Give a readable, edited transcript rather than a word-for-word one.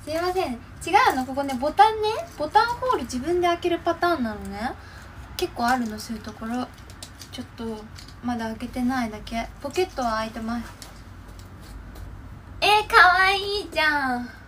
すいません、違うの。ここね、ボタンホール自分で開けるパターンなのね。結構あるの、そういうところ。ちょっとまだ開けてないだけ。ポケットは開いてます。かわいいじゃん。